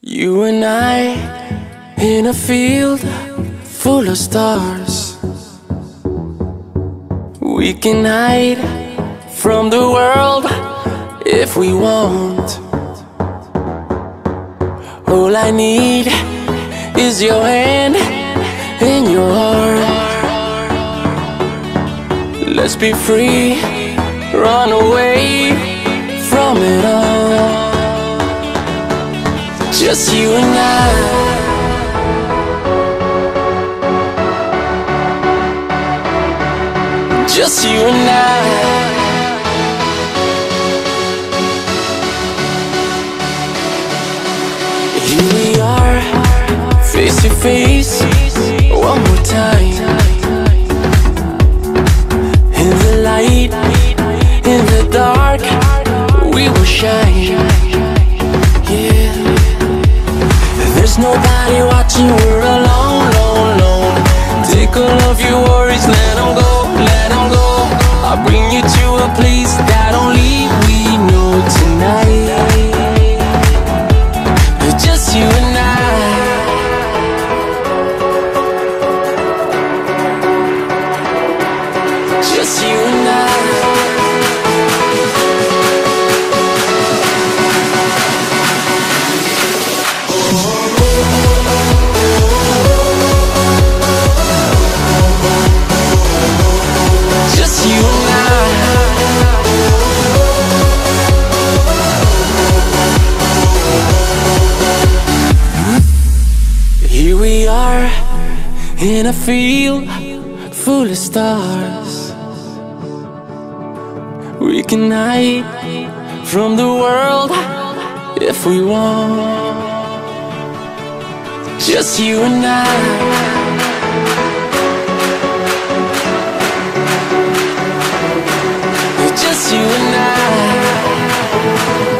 You and I in a field full of stars. We can hide from the world if we want. All I need is your hand and your heart. Let's be free, run away from it all. Just you and I. Just you and I. Here we are, face to face, one more time. In the light, in the dark, we will shine. Yeah. There's nobody watching, we're alone, alone, alone. Take all of your worries, let them go, let them go. I'll bring you to a place that only we know tonight. Just you and I. Just you and I. Just you and I. Here we are in a field full of stars. We can hide from the world if we want. Just you and I. Just you and I.